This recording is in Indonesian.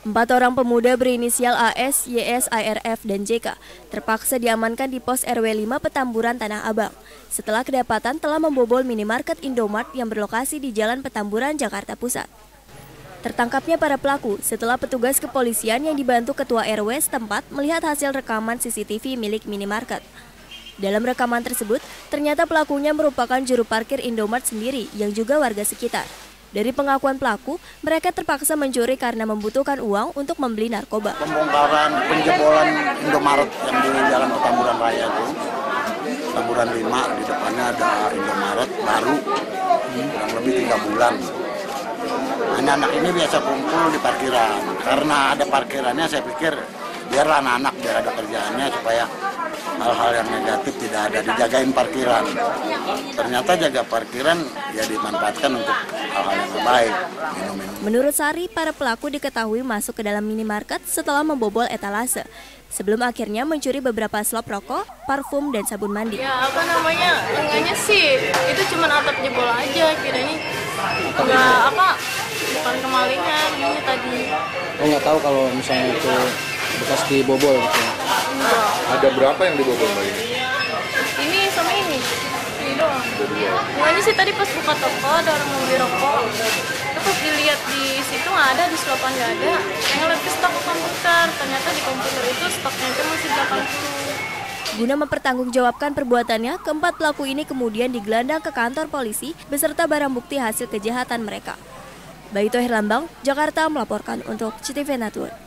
4 orang pemuda berinisial AS, YS, ARF, dan JK terpaksa diamankan di pos RW 5 Petamburan, Tanah Abang setelah kedapatan telah membobol minimarket Indomart yang berlokasi di Jalan Petamburan, Jakarta Pusat. Tertangkapnya para pelaku setelah petugas kepolisian yang dibantu ketua RW setempat melihat hasil rekaman CCTV milik minimarket. Dalam rekaman tersebut, ternyata pelakunya merupakan juru parkir Indomart sendiri yang juga warga sekitar. Dari pengakuan pelaku, mereka terpaksa mencuri karena membutuhkan uang untuk membeli narkoba. Pembongkaran penjebolan Indomaret yang di Jalan Petamburan Raya itu, Petamburan 5, di depannya ada Indomaret baru yang lebih 3 bulan. Anak-anak ini biasa kumpul di parkiran. Karena ada parkirannya, saya pikir biarlah anak-anak biar ada kerjaannya supaya hal-hal yang negatif tidak ada, dijagain parkiran. Ternyata jaga parkiran ya dimanfaatkan untuk hal-hal yang baik. Menurut Sari, para pelaku diketahui masuk ke dalam minimarket setelah membobol etalase, sebelum akhirnya mencuri beberapa slop rokok, parfum, dan sabun mandi. Ya enggaknya sih, itu cuma atap jebol aja, kiranya enggak bukan kemalingan ini tadi. Oh, nggak tahu kalau misalnya itu bekas dibobol gitu. Enggak. Ada berapa yang dibobol Mbak ini? Ini sama ini doang. Enggaknya sih tadi pas buka toko ada orang mau beli rokok. Terus dilihat di situ nggak ada, di selopan nggak ada. Yang lihat ke stok komputer, ternyata di komputer itu stoknya itu masih 80. Guna mempertanggungjawabkan perbuatannya, keempat pelaku ini kemudian digelandang ke kantor polisi beserta barang bukti hasil kejahatan mereka. Baito Herlambang, Jakarta melaporkan untuk CTV Network.